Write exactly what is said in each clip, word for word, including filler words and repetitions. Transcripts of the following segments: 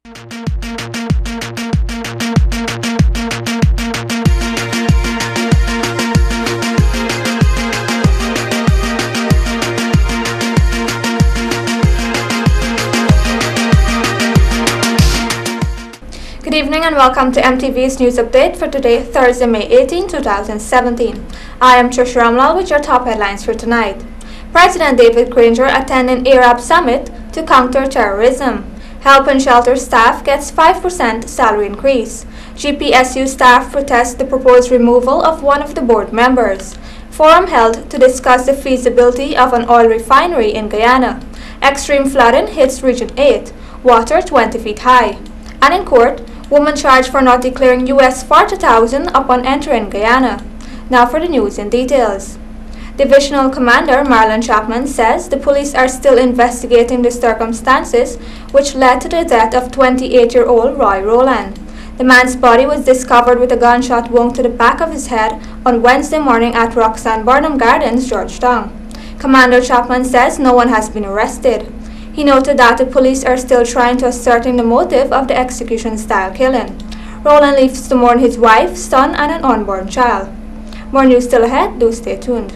Good evening and welcome to M T V's news update for today, Thursday, May eighteenth, two thousand seventeen. I am Trish Ramlal with your top headlines for tonight. President David Granger attending Arab Summit to counter terrorism. Help and Shelter staff gets five percent salary increase. G P S U staff protest the proposed removal of one of the board members. Forum held to discuss the feasibility of an oil refinery in Guyana. Extreme flooding hits Region eight, water twenty feet high. And in court, woman charged for not declaring U S forty thousand upon entering Guyana. Now for the news in details. Divisional Commander Marlon Chapman says the police are still investigating the circumstances which led to the death of twenty-eight-year-old Roy Rowland. The man's body was discovered with a gunshot wound to the back of his head on Wednesday morning at Roxanne Burnham Gardens, Georgetown. Commander Chapman says no one has been arrested. He noted that the police are still trying to ascertain the motive of the execution-style killing. Rowland leaves to mourn his wife, son, and an unborn child. More news still ahead, do stay tuned.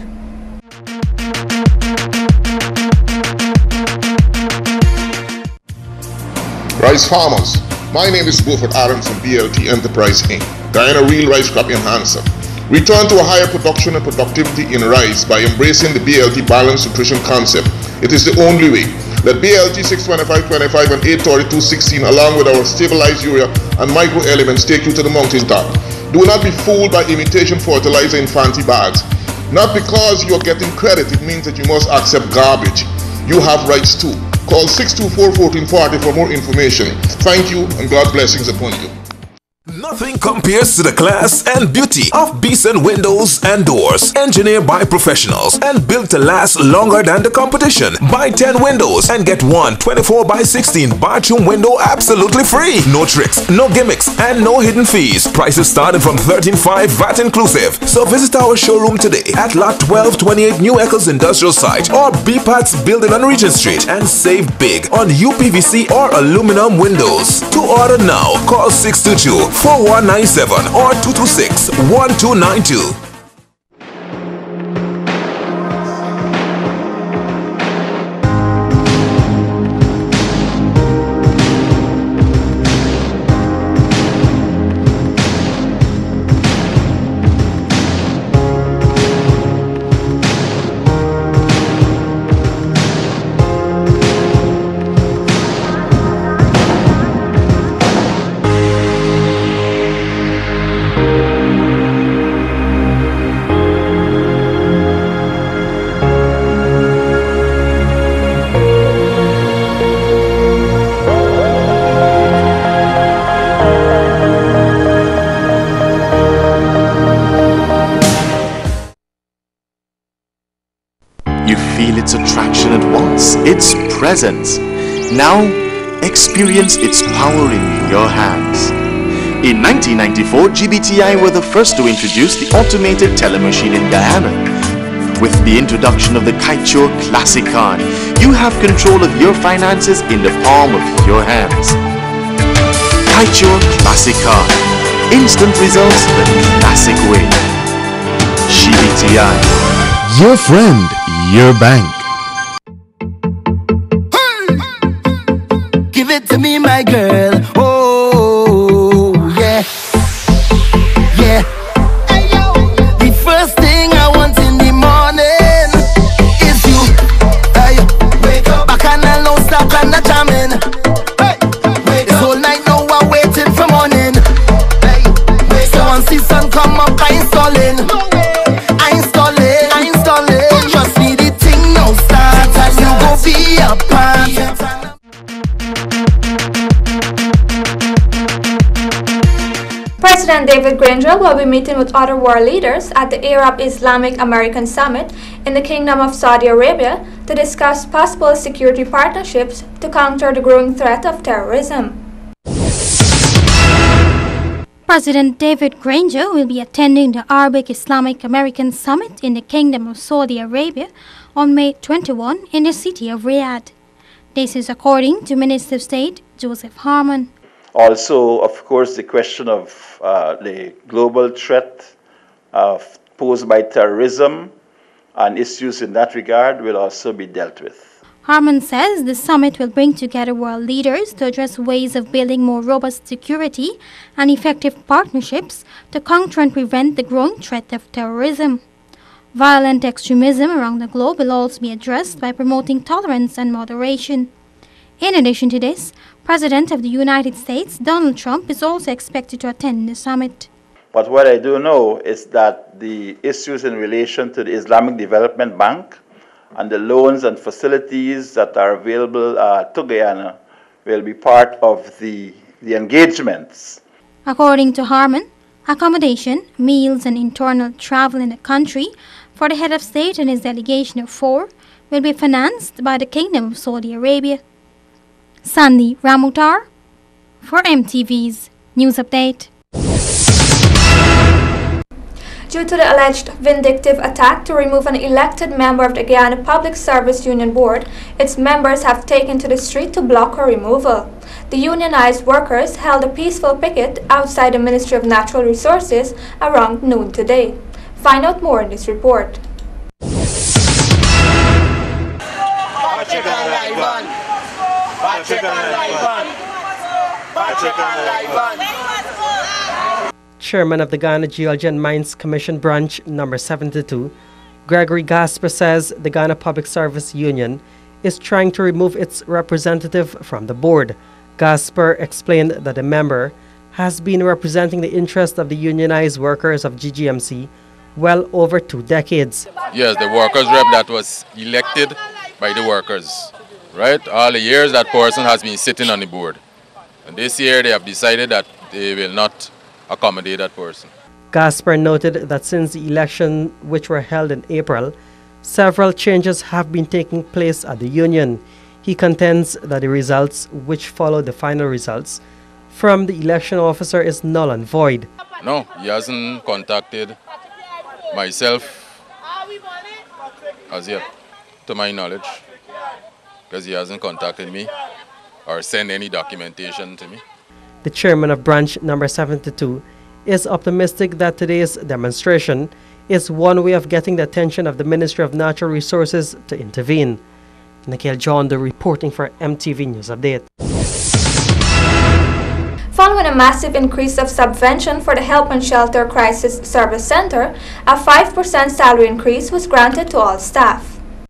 Rice farmers, my name is Beaufort Adams from B L T Enterprise Incorporated. Guyana Real Rice Crop Enhancer. Return to a higher production and productivity in rice by embracing the B L T Balanced Nutrition concept. It is the only way. Let B L T six twenty-five twenty-five and eight thirty-two sixteen along with our stabilized urea and micro elements take you to the mountaintop. Do not be fooled by imitation fertilizer in fancy bags. Not because you are getting credit, it means that you must accept garbage. You have rights too. Call six two four, one four four zero for more information. Thank you and God blessings upon you. Nothing compares to the class and beauty of Beeson Windows and Doors, engineered by professionals and built to last longer than the competition. Buy ten windows and get one twenty-four by sixteen bathroom window absolutely free. No tricks, no gimmicks, and no hidden fees. Prices starting from thirteen five V A T inclusive. So visit our showroom today at Lot twelve twenty-eight New Eccles Industrial Site or B PATS Building on Regent Street and save big on U P V C or aluminum windows. To order now, call six two two, four one nine seven or two two six, one two nine two. You feel its attraction at once, its presence. Now, experience its power in your hands. In nineteen ninety-four, G B T I were the first to introduce the automated telemachine in Guyana. With the introduction of the Kitechore Classic Card, you have control of your finances in the palm of your hands. Kitechore Classic Card. Instant results the classic way. G B T I. Your friend, your bank. Hey! Give it to me, my girl. Oh, yeah. Yeah. The first thing I want in the morning is you. Hey, wake up. Back and I don't stop and I'm jamming. Hey, wake up. Whole night now I'm waiting for morning. Hey, wake so once the sun come up, I installing. I installing. I installing. Trust me, the thing now start and you go be a part. President David Granger will be meeting with other world leaders at the Arab Islamic American Summit in the Kingdom of Saudi Arabia to discuss possible security partnerships to counter the growing threat of terrorism. President David Granger will be attending the Arabic Islamic American Summit in the Kingdom of Saudi Arabia on May twenty-first in the city of Riyadh. This is according to Minister of State Joseph Harmon. Also, of course, the question of uh, the global threat uh, posed by terrorism and issues in that regard will also be dealt with. Harman says the summit will bring together world leaders to address ways of building more robust security and effective partnerships to counter and prevent the growing threat of terrorism. Violent extremism around the globe will also be addressed by promoting tolerance and moderation. In addition to this, President of the United States, Donald Trump, is also expected to attend the summit. But what I do know is that the issues in relation to the Islamic Development Bank and the loans and facilities that are available uh, to Guyana will be part of the, the engagements. According to Harman, accommodation, meals and internal travel in the country for the head of state and his delegation of four will be financed by the Kingdom of Saudi Arabia. Sandy Ramutar for M T V's News Update. Due to the alleged vindictive attack to remove an elected member of the Guyana Public Service Union Board, its members have taken to the street to block her removal. The unionized workers held a peaceful picket outside the Ministry of Natural Resources around noon today. Find out more in this report. Chairman of the Ghana Geology and Mines Commission Branch Number seventy-two, Gregory Gasper, says the Ghana Public Service Union is trying to remove its representative from the board. Gasper explained that the member has been representing the interests of the unionized workers of G G M C well over two decades. Yes, the workers rep that was elected by the workers, right? All the years that person has been sitting on the board. And this year they have decided that they will not accommodate that person. Gasper noted that since the election, which were held in April, several changes have been taking place at the union. He contends that the results, which follow the final results from the election officer, is null and void. No, he hasn't contacted myself as yet, to my knowledge, because he hasn't contacted me or sent any documentation to me. The chairman of branch number seventy-two is optimistic that today's demonstration is one way of getting the attention of the Ministry of Natural Resources to intervene. Nikhil John, the reporting for M T V News Update. Following a massive increase of subvention for the Help and Shelter Crisis Service Center, a five percent salary increase was granted to all staff.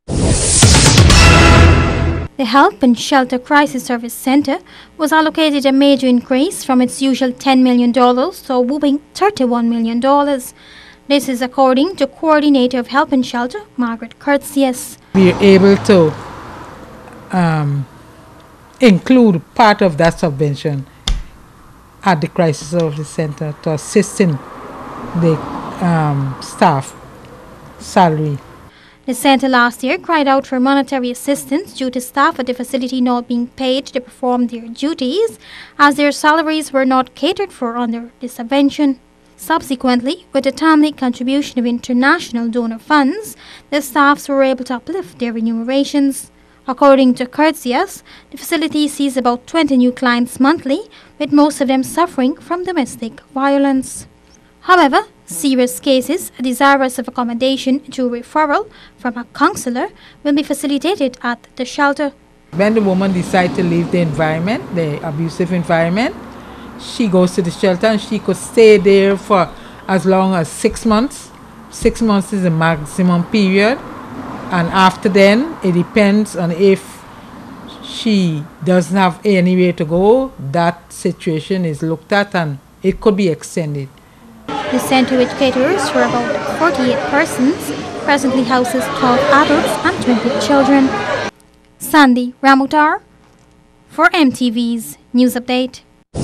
The Help and Shelter Crisis Service Center was allocated a major increase from its usual ten million dollars to a whopping thirty-one million dollars. This is according to Coordinator of Help and Shelter, Margaret Curtsius. We are able to um, include part of that subvention at the Crisis Service Center to assist in the um, staff salary. The center last year cried out for monetary assistance due to staff at the facility not being paid to perform their duties, as their salaries were not catered for under the subvention. Subsequently, with the timely contribution of international donor funds, the staffs were able to uplift their remunerations. According to Curtsius, the facility sees about twenty new clients monthly, with most of them suffering from domestic violence. However, serious cases desirous of accommodation through referral from a counselor will be facilitated at the shelter. When the woman decides to leave the environment, the abusive environment, she goes to the shelter and she could stay there for as long as six months. Six months is the maximum period. And after then, it depends on if she doesn't have anywhere to go, that situation is looked at and it could be extended. The center, which caters for about forty-eight persons, presently houses twelve adults and twenty children. Sandy Ramutar for M T V's News Update.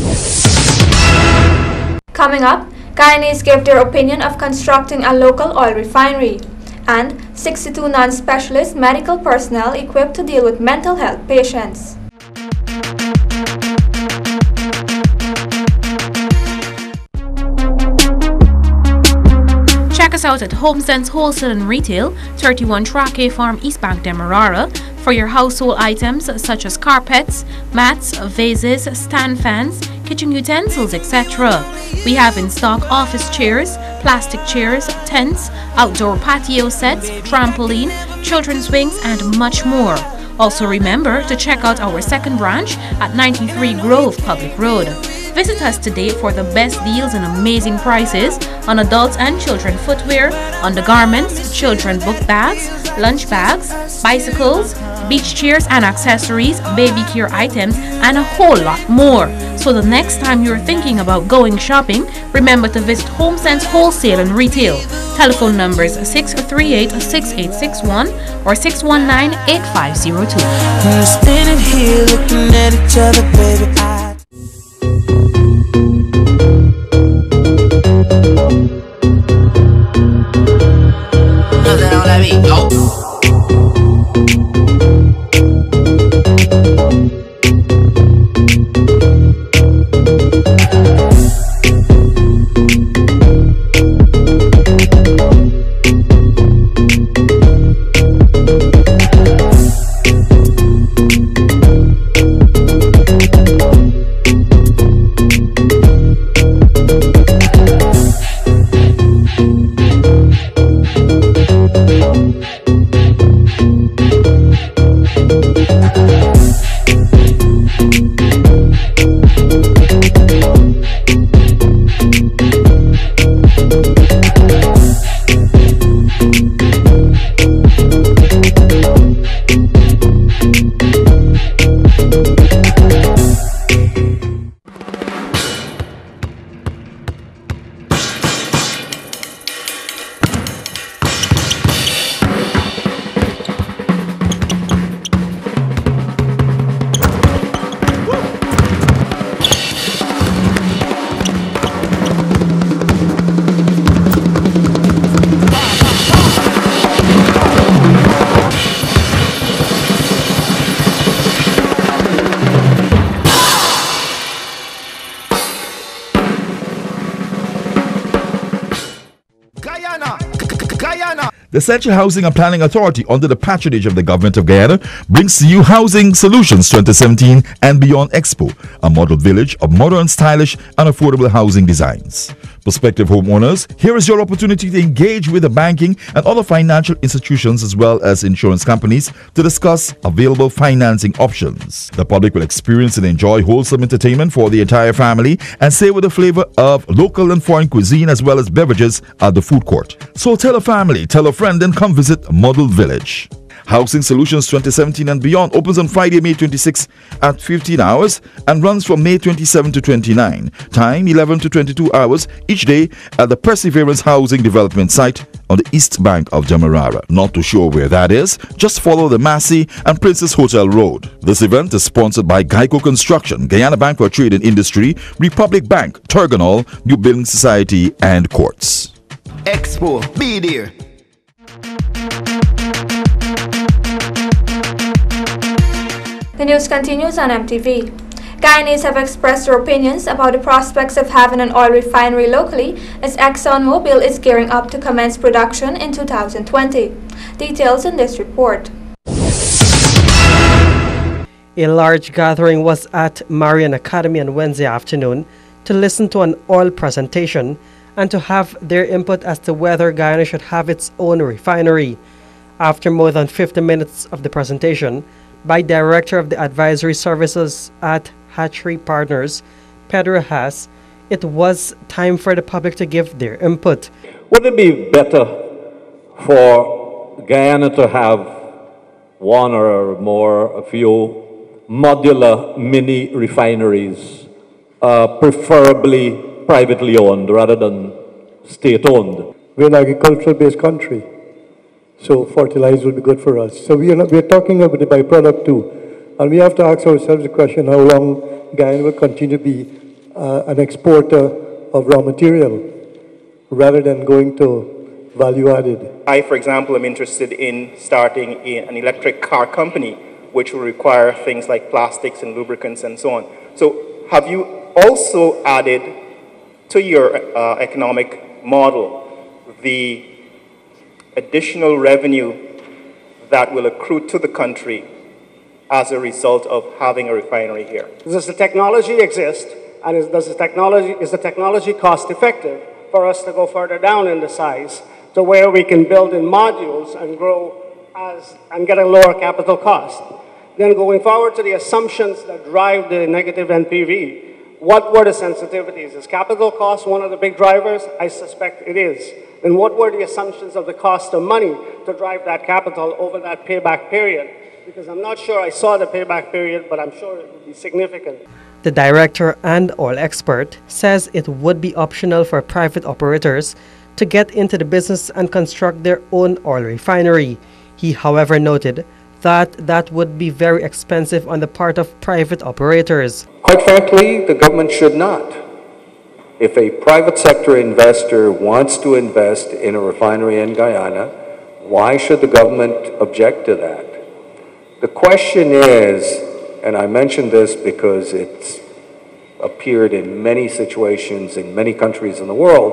Coming up, Guyanese gave their opinion of constructing a local oil refinery, and sixty-two non-specialist medical personnel equipped to deal with mental health patients. Check us us out at HomeSense Wholesale and Retail, thirty-one Traque Farm, East Bank, Demerara, for your household items such as carpets, mats, vases, stand fans, kitchen utensils, et cetera. We have in stock office chairs, plastic chairs, tents, outdoor patio sets, trampoline, children's swings, and much more. Also remember to check out our second branch at ninety-three Grove Public Road. Visit us today for the best deals and amazing prices on adults and children footwear, undergarments, children book bags, lunch bags, bicycles, beach chairs and accessories, baby care items, and a whole lot more. So the next time you're thinking about going shopping, remember to visit HomeSense Wholesale and Retail. Telephone numbers six three eight, six eight six one or six one nine, eight five zero two. We're standing here looking at each other, baby. I Nothing on that beat. Oh. The Central Housing and Planning Authority, under the patronage of the Government of Guyana, brings to you Housing Solutions twenty seventeen and Beyond Expo, a model village of modern, stylish, and affordable housing designs. Prospective homeowners, here is your opportunity to engage with the banking and other financial institutions as well as insurance companies to discuss available financing options. The public will experience and enjoy wholesome entertainment for the entire family and savor the flavor of local and foreign cuisine as well as beverages at the food court. So tell a family, tell a friend, and come visit Model Village. Housing Solutions twenty seventeen and Beyond opens on Friday, May twenty-sixth at fifteen hours and runs from May twenty-seventh to twenty-ninth. Time eleven to twenty-two hours each day at the Perseverance Housing Development Site on the east bank of Demerara. Not too sure where that is? Just follow the Massey and Princess Hotel Road. This event is sponsored by Geico Construction, Guyana Bank for Trade and Industry, Republic Bank, Turganol, New Building Society, and Courts. Expo, be there. The news continues on M T V. Guyanese have expressed their opinions about the prospects of having an oil refinery locally as ExxonMobil is gearing up to commence production in two thousand twenty. Details in this report. A large gathering was at Marian Academy on Wednesday afternoon to listen to an oil presentation and to have their input as to whether Guyana should have its own refinery. After more than fifty minutes of the presentation, by Director of the Advisory Services at Hatchery Partners, Pedro Haas, it was time for the public to give their input. Would it be better for Guyana to have one or more, a few modular mini refineries, uh, preferably privately owned rather than state-owned? We're an agricultural-based country. So fertilizer will be good for us. So we are, not, we are talking about the byproduct too. And we have to ask ourselves the question how long Guyana will continue to be uh, an exporter of raw material rather than going to value added. I, for example, am interested in starting a, an electric car company which will require things like plastics and lubricants and so on. So have you also added to your uh, economic model the additional revenue that will accrue to the country as a result of having a refinery here? Does the technology exist, and is, does the technology, is the technology cost effective for us to go further down in the size to where we can build in modules and grow as, and get a lower capital cost? Then going forward to the assumptions that drive the negative N P V, what were the sensitivities? Is capital cost one of the big drivers? I suspect it is. Then what were the assumptions of the cost of money to drive that capital over that payback period? Because I'm not sure I saw the payback period, but I'm sure it would be significant. The director and oil expert says it would be optional for private operators to get into the business and construct their own oil refinery. He, however, noted that that would be very expensive on the part of private operators. Quite frankly, the government should not. If a private sector investor wants to invest in a refinery in Guyana, why should the government object to that? The question is, and I mention this because it's appeared in many situations in many countries in the world,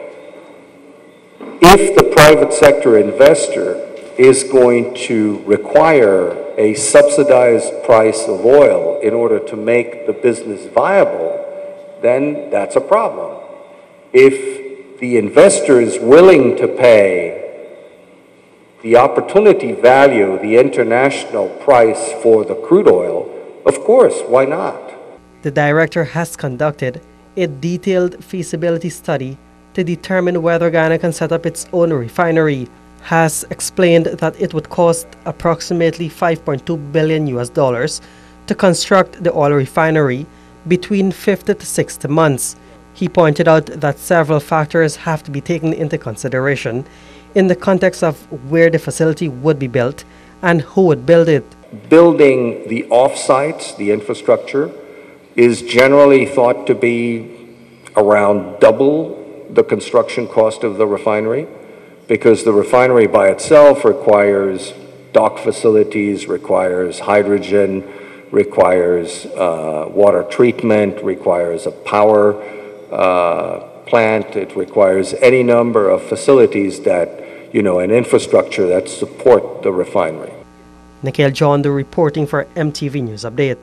if the private sector investor is going to require a subsidized price of oil in order to make the business viable, then that's a problem. If the investor is willing to pay the opportunity value, the international price for the crude oil, of course, why not? The director has conducted a detailed feasibility study to determine whether Guyana can set up its own refinery, has explained that it would cost approximately five point two billion U S dollars to construct the oil refinery between fifty to sixty months. He pointed out that several factors have to be taken into consideration in the context of where the facility would be built and who would build it. Building the off-sites, the infrastructure, is generally thought to be around double the construction cost of the refinery, because the refinery by itself requires dock facilities, requires hydrogen, requires uh, water treatment, requires a power uh, plant, it requires any number of facilities that, you know, an infrastructure that support the refinery. Nikhil John, reporting for M T V News Update.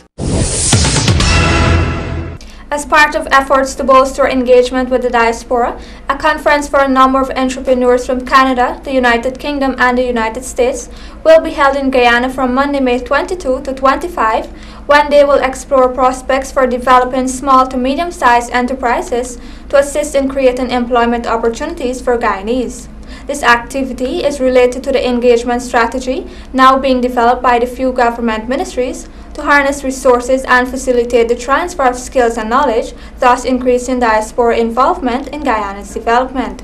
As part of efforts to bolster engagement with the diaspora, a conference for a number of entrepreneurs from Canada, the United Kingdom and the United States will be held in Guyana from Monday, May twenty-second to twenty-fifth, when they will explore prospects for developing small to medium-sized enterprises to assist in creating employment opportunities for Guyanese. This activity is related to the engagement strategy now being developed by the few government ministries to harness resources and facilitate the transfer of skills and knowledge, thus increasing diaspora involvement in Guyana's development.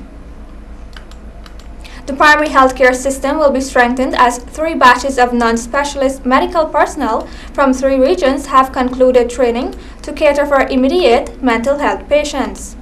The primary healthcare system will be strengthened as three batches of non-specialist medical personnel from three regions have concluded training to cater for immediate mental health patients.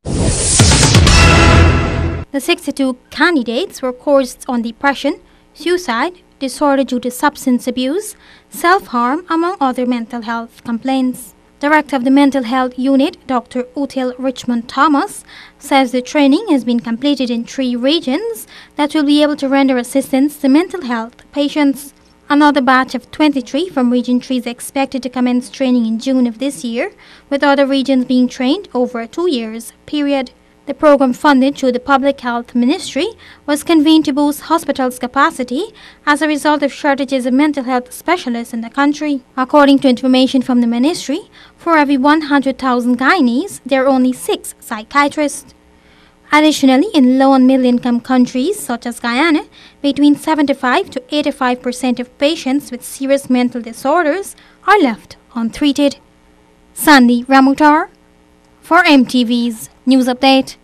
The sixty-two candidates were coursed on depression, suicide, disorder due to substance abuse, self-harm, among other mental health complaints. Director of the Mental Health Unit, Doctor Util Richmond Thomas, says the training has been completed in three regions that will be able to render assistance to mental health patients. Another batch of twenty-three from Region three is expected to commence training in June of this year, with other regions being trained over a two years period. The program, funded through the Public Health Ministry, was convened to boost hospitals' capacity as a result of shortages of mental health specialists in the country. According to information from the ministry, for every one hundred thousand Guyanese, there are only six psychiatrists. Additionally, in low and middle-income countries such as Guyana, between seventy-five to eighty-five percent of patients with serious mental disorders are left untreated. Sandy Ramutar for M T V's News Update.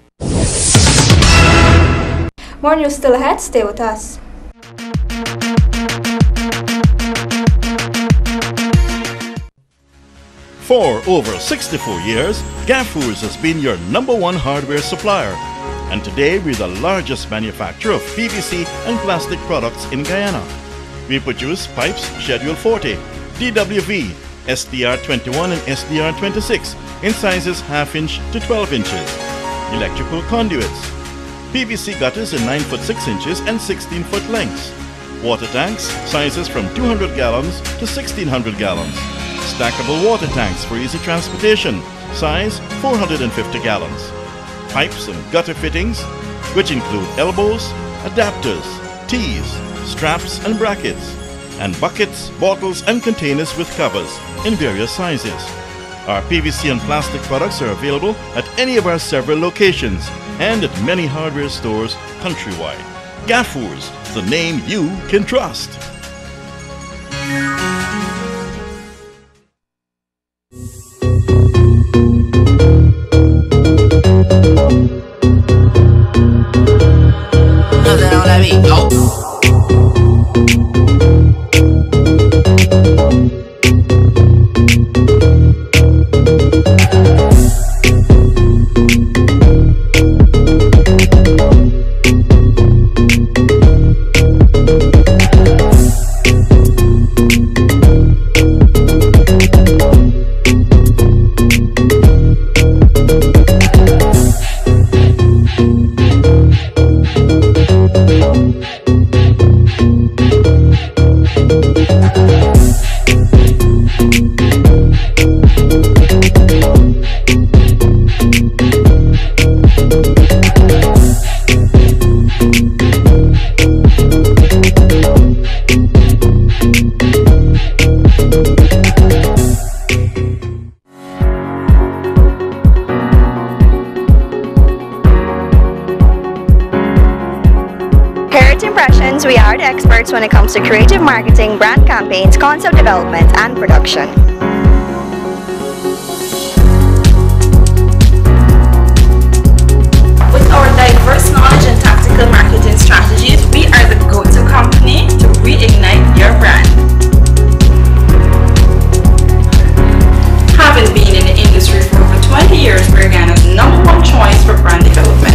More news still ahead, stay with us. For over sixty-four years, Gaffurs has been your number one hardware supplier. And today we're the largest manufacturer of P V C and plastic products in Guyana. We produce pipes Schedule forty, D W V, S D R twenty-one and S D R twenty-six in sizes half inch to twelve inches, electrical conduits, P V C gutters in nine foot six inches and sixteen foot lengths. Water tanks, sizes from two hundred gallons to sixteen hundred gallons. Stackable water tanks for easy transportation, size four hundred fifty gallons. Pipes and gutter fittings, which include elbows, adapters, tees, straps and brackets, and buckets, bottles and containers with covers in various sizes. Our P V C and plastic products are available at any of our several locations and at many hardware stores countrywide. Gaffurs, the name you can trust. We are the experts when it comes to creative marketing, brand campaigns, concept development, and production. With our diverse knowledge and tactical marketing strategies, we are the go-to company to reignite your brand. Having been in the industry for over twenty years, we're Ghana's number one choice for brand development.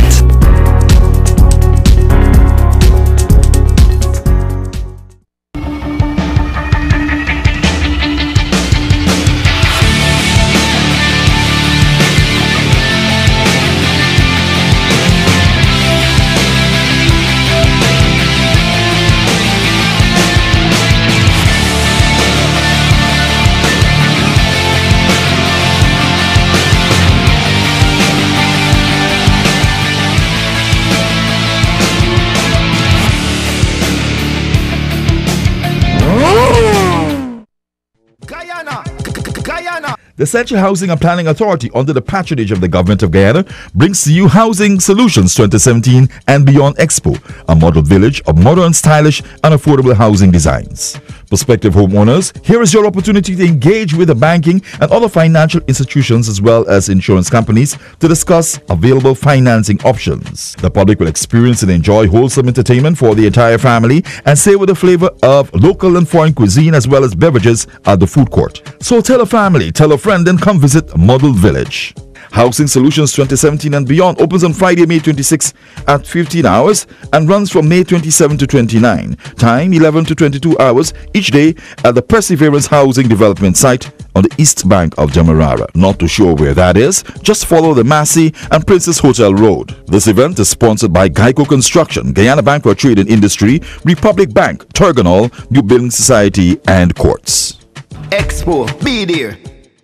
The Central Housing and Planning Authority, under the patronage of the Government of Guyana, brings to you Housing Solutions twenty seventeen and Beyond Expo, a model village of modern, stylish and affordable housing designs. Prospective homeowners, here is your opportunity to engage with the banking and other financial institutions as well as insurance companies to discuss available financing options. The public will experience and enjoy wholesome entertainment for the entire family and savor the flavor of local and foreign cuisine as well as beverages at the food court. So tell a family, tell a friend and come visit Model Village. Housing Solutions twenty seventeen and Beyond opens on Friday, May twenty-sixth at fifteen hours and runs from May twenty-seventh to twenty-ninth. Time eleven to twenty-two hours each day at the Perseverance Housing Development Site on the east bank of Demerara. Not too sure where that is? Just follow the Massey and Princess Hotel Road. This event is sponsored by Geico Construction, Guyana Bank for Trade and Industry, Republic Bank, Turganol, New Building Society, and Courts. Expo, be there.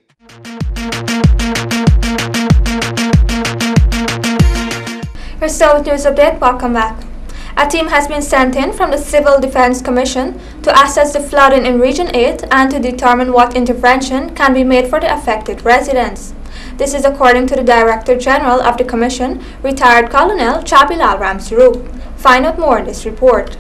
We're still with News Update. Welcome back. A team has been sent in from the Civil Defense Commission to assess the flooding in Region eight and to determine what intervention can be made for the affected residents. This is according to the Director General of the Commission, retired Colonel Chabilal Ramsarup. Find out more in this report.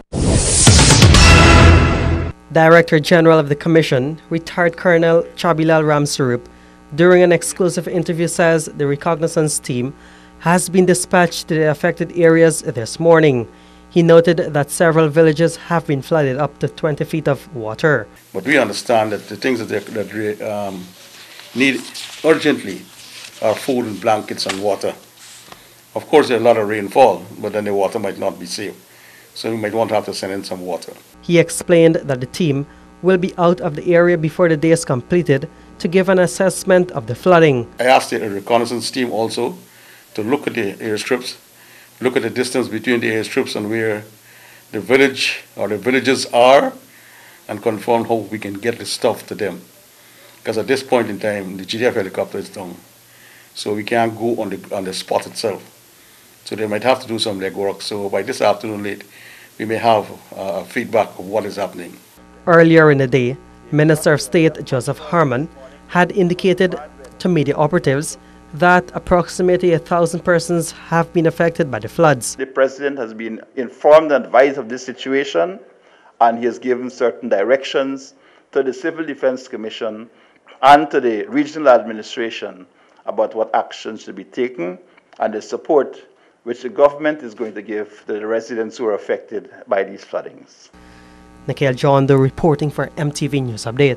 Director General of the Commission, retired Colonel Chabilal Ramsarup, during an exclusive interview says the reconnaissance team has been dispatched to the affected areas this morning. He noted that several villages have been flooded up to twenty feet of water. But we understand that the things that they that, um, need urgently are food and blankets and water. Of course, there's a lot of rainfall, but then the water might not be safe. So we might want to have to send in some water. He explained that the team will be out of the area before the day is completed to give an assessment of the flooding. I asked the reconnaissance team also to look at the airstrips, look at the distance between the airstrips and where the village or the villages are, and confirm how we can get the stuff to them. Because at this point in time, the G D F helicopter is down, so we can't go on the on the spot itself. So they might have to do some legwork. So by this afternoon late, we may have uh, feedback of what is happening. Earlier in the day, Minister of State Joseph Harmon had indicated to media operatives that approximately a thousand persons have been affected by the floods. The President has been informed and advised of this situation, and he has given certain directions to the Civil Defense Commission and to the regional administration about what actions should be taken and the support which the government is going to give to the residents who are affected by these floodings. Nikhil Jondo reporting for M T V News Update.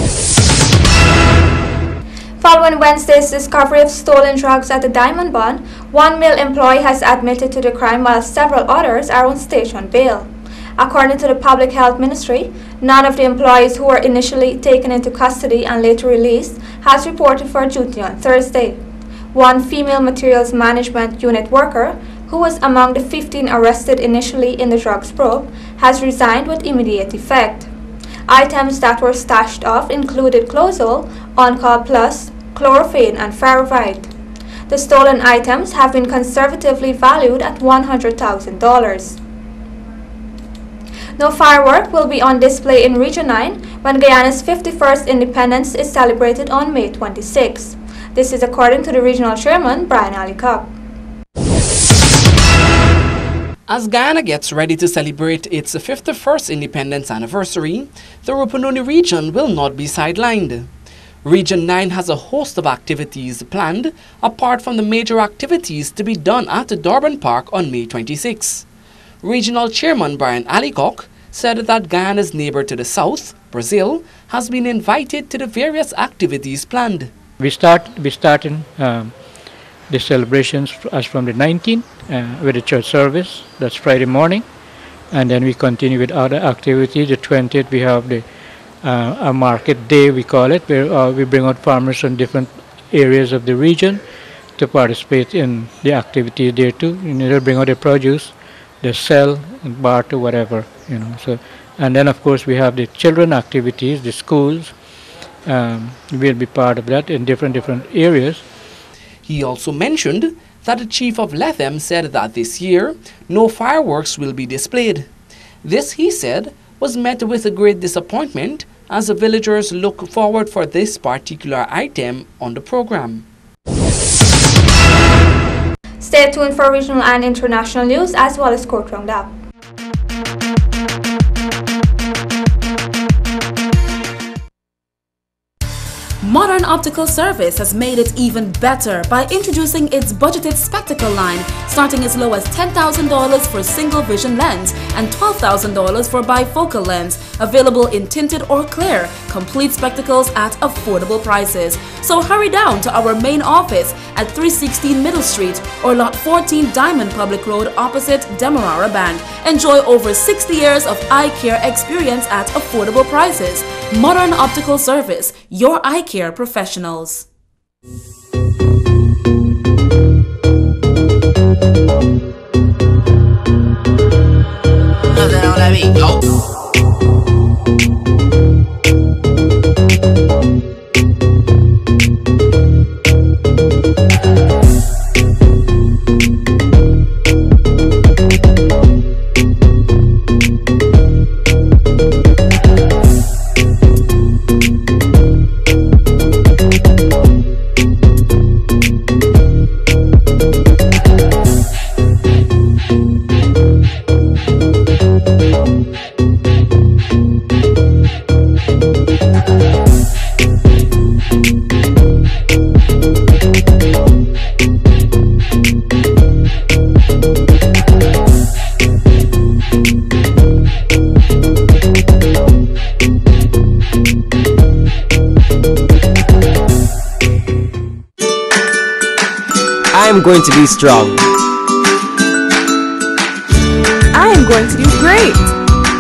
Following Wednesday's discovery of stolen drugs at the Diamond Bond, one male employee has admitted to the crime while several others are on station bail. According to the Public Health Ministry, none of the employees who were initially taken into custody and later released has reported for duty on Thursday. One female materials management unit worker, who was among the fifteen arrested initially in the drugs probe, has resigned with immediate effect. Items that were stashed off included Clozol, On-Call Plus, chlorophane, and Farovite. The stolen items have been conservatively valued at one hundred thousand dollars. No firework will be on display in Region nine when Guyana's fifty-first independence is celebrated on May twenty-sixth. This is according to the regional chairman, Brian Alicop. As Guyana gets ready to celebrate its fifty-first independence anniversary, the Rupununi region will not be sidelined. Region nine has a host of activities planned, apart from the major activities to be done at the Durban Park on May twenty-sixth. Regional Chairman Brian Alicock said that Guyana's neighbor to the south, Brazil, has been invited to the various activities planned. We start we starting um, the celebrations as from the nineteenth uh, with the church service. That's Friday morning, and then we continue with other activities. The twentieth we have the uh, a market day, we call it, where uh, we bring out farmers from different areas of the region to participate in the activities there too. You know, they bring out their produce, they sell and barter whatever, you know. So, and then of course we have the children activities, the schools. Um, will be part of that in different different areas. He also mentioned that the chief of Lethem said that this year no fireworks will be displayed. This, he said, was met with a great disappointment as the villagers look forward for this particular item on the program. Stay tuned for regional and international news as well as court roundup. Modern Optical Service has made it even better by introducing its budgeted spectacle line, starting as low as ten thousand dollars for single vision lens and twelve thousand dollars for bifocal lens, available in tinted or clear, complete spectacles at affordable prices. So hurry down to our main office at three sixteen Middle Street or Lot fourteen Diamond Public Road opposite Demerara Bank. Enjoy over sixty years of eye care experience at affordable prices. Modern Optical Service, your eye care professionals. I am going to be strong. I am going to do great.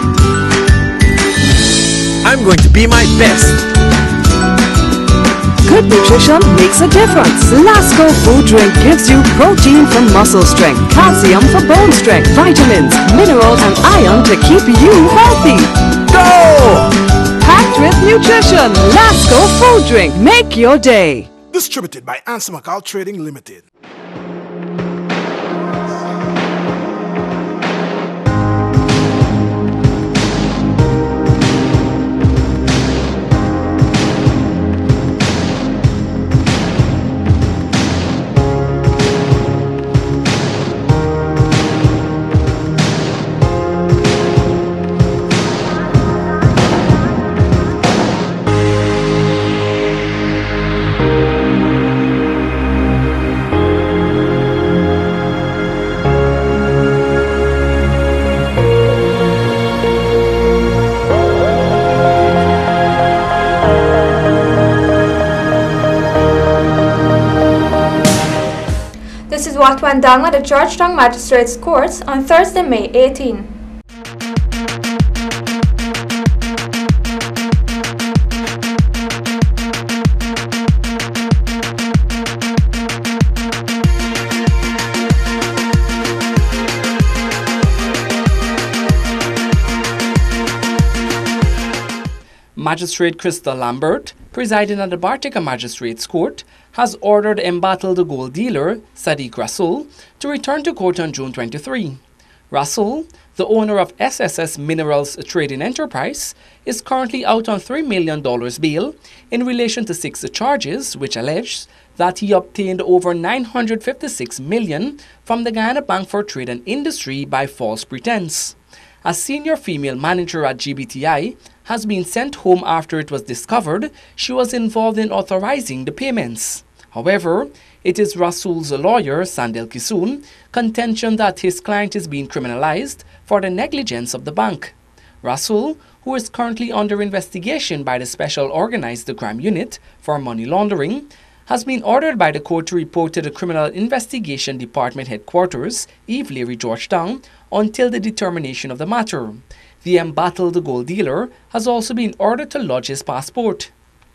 I'm going to be my best. good nutrition makes a difference. Lasco Food Drink gives you protein for muscle strength, calcium for bone strength, vitamins, minerals, and iron to keep you healthy. Go! Packed with nutrition. Lasco Food Drink. Make your day. Distributed by Ansamakal Trading Limited. What went down at the Georgetown Magistrates Courts on Thursday, May eighteenth. Magistrate Crystal Lambert, presiding at the Bartica Magistrates Court, has ordered embattled gold dealer Sadiq Rasul to return to court on June twenty-third. Rasul, the owner of S S S Minerals Trading Enterprise, is currently out on three million dollars bail in relation to six charges which allege that he obtained over nine hundred fifty-six million dollars from the Guyana Bank for Trade and Industry by false pretense. A senior female manager at G B T I has been sent home after it was discovered she was involved in authorizing the payments. However, it is Rasul's lawyer, Sandel Kisoon, contention that his client is being criminalized for the negligence of the bank. Rasul, who is currently under investigation by the Special Organized Crime Unit for money laundering, has been ordered by the court to report to the Criminal Investigation Department headquarters, Eve Leary, Georgetown, until the determination of the matter. The embattled gold dealer has also been ordered to lodge his passport.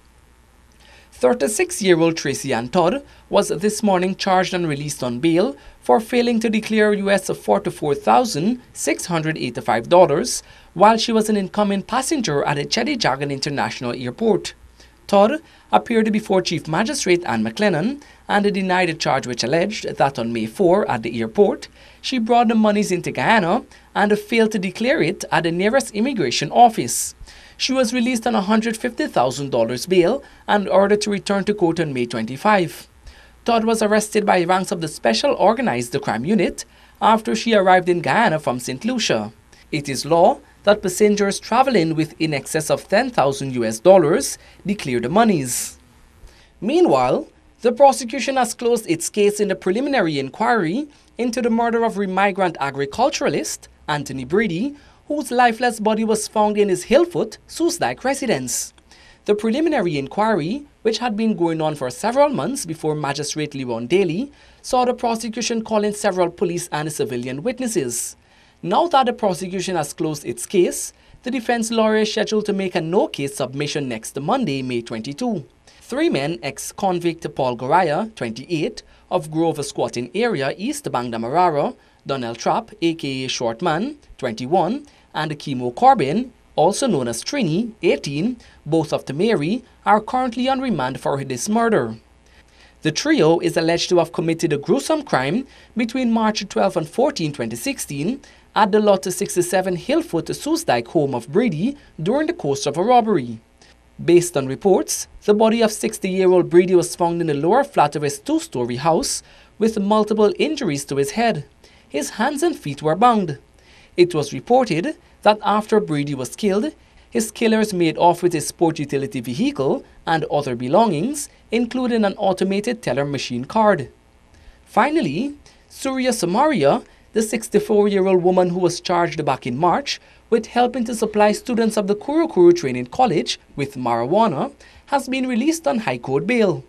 thirty-six-year-old Tracy Ann Todd was this morning charged and released on bail for failing to declare U S forty-four thousand six hundred eighty-five dollars while she was an incoming passenger at the Cheddi Jagan International Airport. Todd appeared before Chief Magistrate Anne McLennan and denied the charge which alleged that on May fourth at the airport, she brought the monies into Guyana and failed to declare it at the nearest immigration office. She was released on one hundred fifty thousand dollars bail and ordered to return to court on May twenty-fifth. Todd was arrested by ranks of the Special Organized Crime Unit after she arrived in Guyana from Saint Lucia. It is law that passengers traveling with in excess of ten thousand U S dollars declare the monies. Meanwhile, the prosecution has closed its case in the preliminary inquiry into the murder of remigrant agriculturalist Anthony Brady, whose lifeless body was found in his Hillfoot, Soosdyke residence. The preliminary inquiry, which had been going on for several months before Magistrate Leron Daly, saw the prosecution call in several police and civilian witnesses. Now that the prosecution has closed its case, the defense lawyer is scheduled to make a no-case submission next Monday, May twenty-second. Three men, ex-convict Paul Goraya, twenty-eight, of Grove Squatting Area, East Bangdamarara, Donnell Trapp, aka Shortman, twenty-one, and Kimo Corbin, also known as Trini, eighteen, both of Tamari, are currently on remand for this murder. The trio is alleged to have committed a gruesome crime between March twelfth and fourteenth, twenty sixteen, at the Lot sixty-seven Hillfoot Soosdyke home of Brady during the course of a robbery. Based on reports, the body of sixty-year-old Brady was found in the lower flat of his two-story house with multiple injuries to his head. His hands and feet were bound. It was reported that after Brady was killed, his killers made off with his sport utility vehicle and other belongings, including an automated teller machine card. Finally, Surya Samaria, the sixty-four-year-old woman who was charged back in March with helping to supply students of the Kurukuru Training College with marijuana, has been released on High Court bail.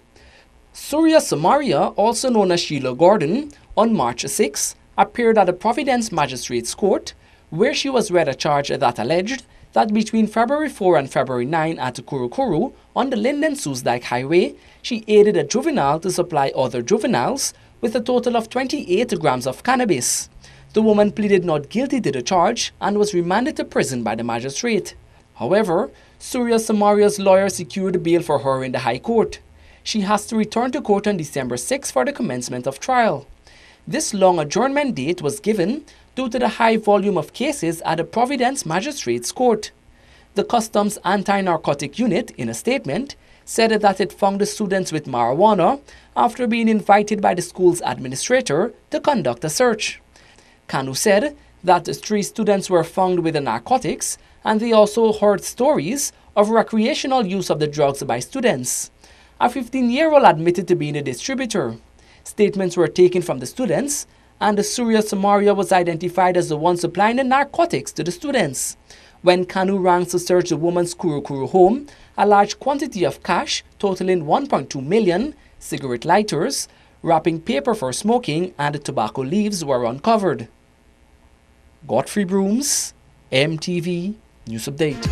Surya Samaria, also known as Sheila Gordon, on March sixth, appeared at the Providence Magistrates Court, where she was read a charge that alleged that between February fourth and February ninth at Kurukuru on the Linden-Soosdijk Highway, she aided a juvenile to supply other juveniles with a total of twenty-eight grams of cannabis. The woman pleaded not guilty to the charge and was remanded to prison by the magistrate. However, Surya Samaria's lawyer secured bail for her in the High Court. She has to return to court on December sixth for the commencement of trial. This long adjournment date was given due to the high volume of cases at the Providence Magistrates Court. The Customs Anti-Narcotic Unit, in a statement, said that it found the students with marijuana after being invited by the school's administrator to conduct a search. Kanu said that the three students were found with the narcotics, and they also heard stories of recreational use of the drugs by students. A fifteen-year-old admitted to being a distributor. Statements were taken from the students, and the Surya Samaria was identified as the one supplying the narcotics to the students. When Kanu rang to search the woman's Kurukuru home, a large quantity of cash, totaling one point two million, cigarette lighters, wrapping paper for smoking, and tobacco leaves were uncovered. Godfrey Brooms, M T V News Update.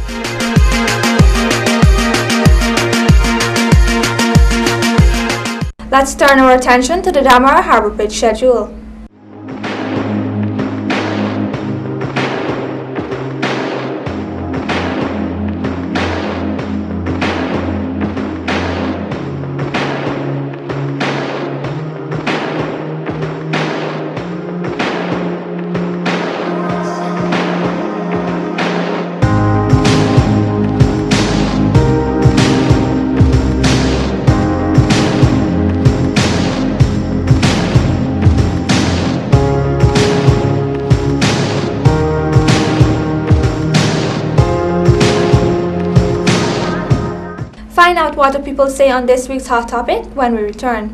Let's turn our attention to the Damara Harbour Bridge schedule. Find out what the people say on this week's hot topic when we return.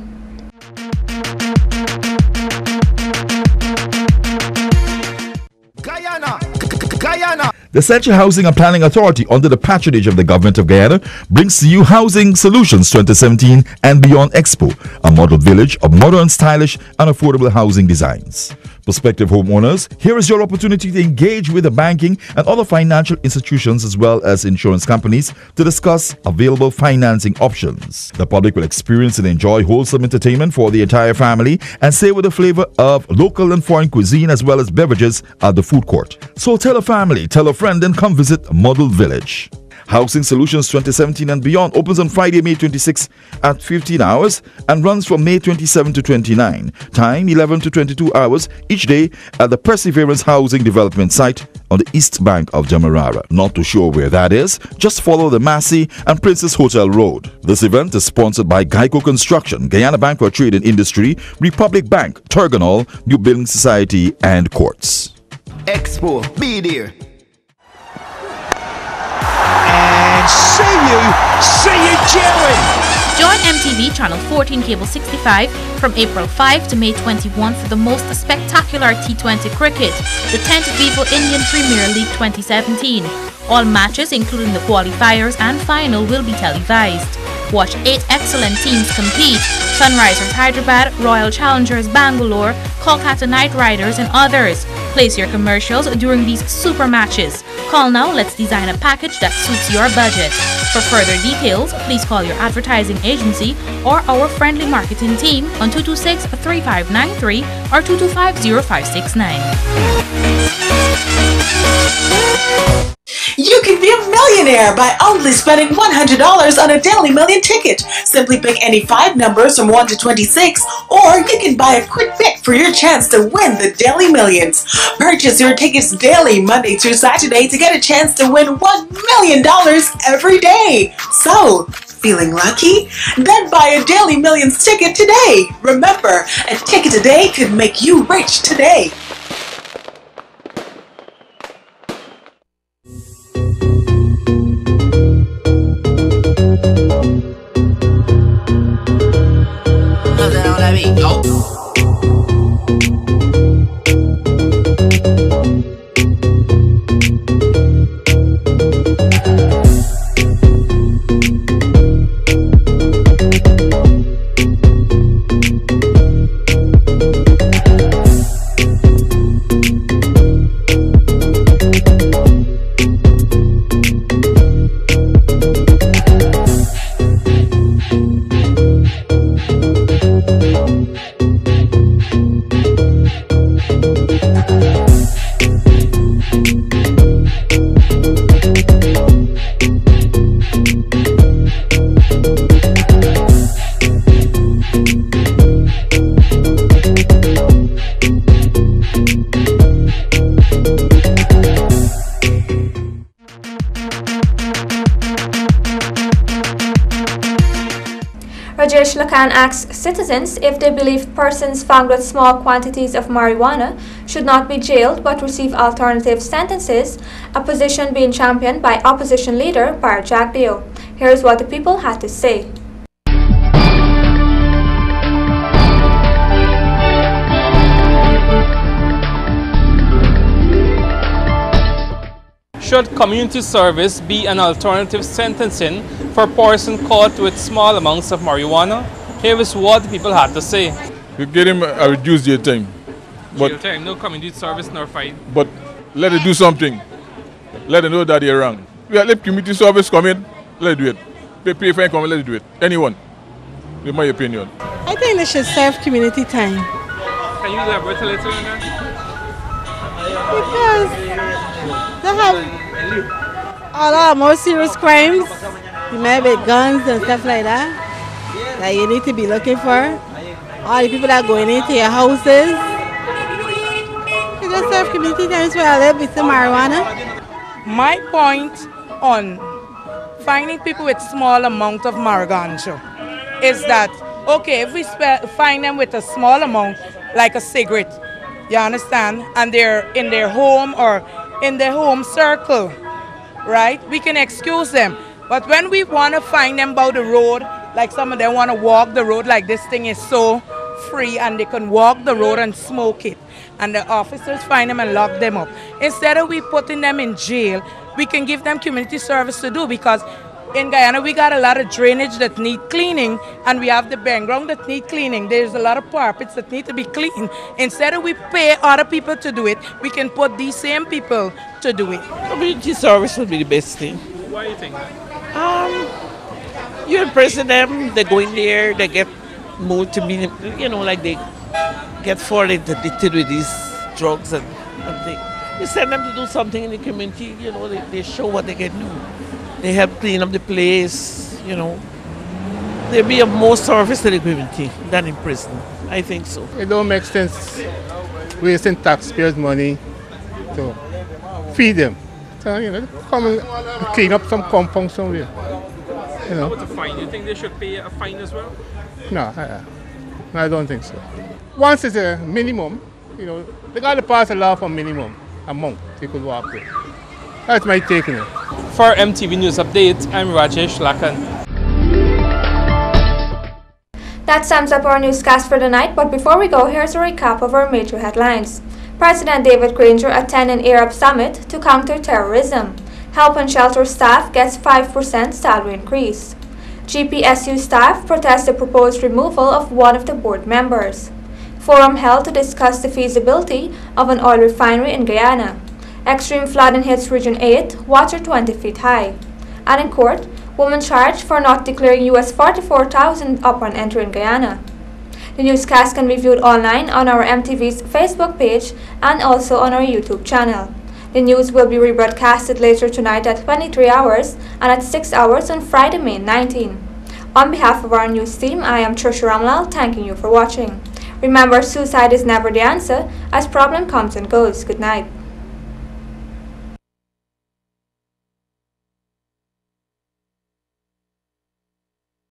Guyana, Guyana. The Central Housing and Planning Authority, under the patronage of the Government of Guyana, brings to you Housing Solutions twenty seventeen and Beyond Expo, a model village of modern, stylish, and affordable housing designs. Prospective homeowners, here is your opportunity to engage with the banking and other financial institutions as well as insurance companies to discuss available financing options. The public will experience and enjoy wholesome entertainment for the entire family and savor the flavor of local and foreign cuisine as well as beverages at the food court. So tell a family, tell a friend, and come visit Model Village. Housing Solutions twenty seventeen and Beyond opens on Friday, May twenty-sixth at fifteen hours and runs from May twenty-seventh to twenty-ninth. Time eleven to twenty-two hours each day at the Perseverance Housing Development Site on the east bank of Demerara. Not too sure where that is? Just follow the Massey and Princess Hotel Road. This event is sponsored by Geico Construction, Guyana Bank for Trade and Industry, Republic Bank, Turganol, New Building Society, and Courts. Expo, be there. See you, see you, Jerry. Join M T V Channel fourteen Cable sixty-five from April fifth to May twenty-first for the most spectacular T twenty cricket, the tenth Vivo Indian Premier League twenty seventeen. All matches, including the qualifiers and final, will be televised. Watch eight excellent teams compete: Sunrisers Hyderabad, Royal Challengers Bangalore, Kolkata Knight Riders, and others. Place your commercials during these super matches. Call now, let's design a package that suits your budget. For further details, please call your advertising agency or our friendly marketing team on two two six, three five nine three or two two five, zero five six nine. You can be a millionaire by only spending one hundred dollars on a Daily Million ticket. Simply pick any five numbers from one to twenty-six, or you can buy a quick pick for your chance to win the Daily Millions. Purchase your tickets daily, Monday through Saturday, to get a chance to win one million dollars every day. So, feeling lucky? Then buy a Daily Millions ticket today. Remember, a ticket today could make you rich today. Rajesh Lakan asks citizens if they believe persons found with small quantities of marijuana should not be jailed but receive alternative sentences, a position being championed by opposition leader Bar Jagdeo. Here's what the people had to say. Should community service be an alternative sentencing for a person caught with small amounts of marijuana? Here is what the people had to say. You get him a reduced jail time. But Jail time, no community service nor fine. But let it do something. Let them know that they're wrong. We let community service come in, let it do it. Pay, pay fine, come in, let it do it. Anyone. In my opinion. I think they should serve community time. Can you elaborate a little on that? Because they have a lot of more serious crimes, maybe guns and stuff like that, that you need to be looking for. All the people that are going into your houses. You just serve community times where I live with some marijuana. My point on finding people with small amount of marijuana is that, okay, if we find them with a small amount, like a cigarette, you understand, and they're in their home or in their home circle, right? We can excuse them. But when we want to find them about the road, like some of them want to walk the road, like this thing is so free and they can walk the road and smoke it, and the officers find them and lock them up. Instead of we putting them in jail, we can give them community service to do, because in Guyana we got a lot of drainage that need cleaning, and we have the background that need cleaning. There's a lot of carpets that need to be cleaned. Instead of we pay other people to do it, we can put these same people to do it. Community service would be the best thing. Why do you think that? Um, you imprison them, they go in there, they get more to be, you know, like they get fallen addicted with these drugs and, and things. You send them to do something in the community, you know, they, they show what they can do. They help clean up the place, you know. There'll be a more service to the community than in prison. I think so. It don't make sense wasting taxpayers' money to feed them. So, you know, come and clean up some compound somewhere. You know. How about a fine? You think they should pay a fine as well? No, I, I don't think so. Once it's a minimum, you know, they got to pass a law for minimum amount they could walk with. That's my take on it. For M T V News Update, I'm Rajesh Lakan. That sums up our newscast for the night, but before we go, here's a recap of our major headlines. President David Granger attending Arab Summit to counter terrorism. Help and Shelter staff gets five percent salary increase. G P S U staff protest the proposed removal of one of the board members. Forum held to discuss the feasibility of an oil refinery in Guyana. Extreme flooding hits Region eight, water twenty feet high. And in court, woman charged for not declaring U S forty-four thousand upon entering Guyana. The newscast can be viewed online on our M T V's Facebook page and also on our YouTube channel. The news will be rebroadcasted later tonight at twenty-three hours and at six hours on Friday, May nineteenth. On behalf of our news team, I am Trisha Ramlal, thanking you for watching. Remember, suicide is never the answer, as problem comes and goes. Good night.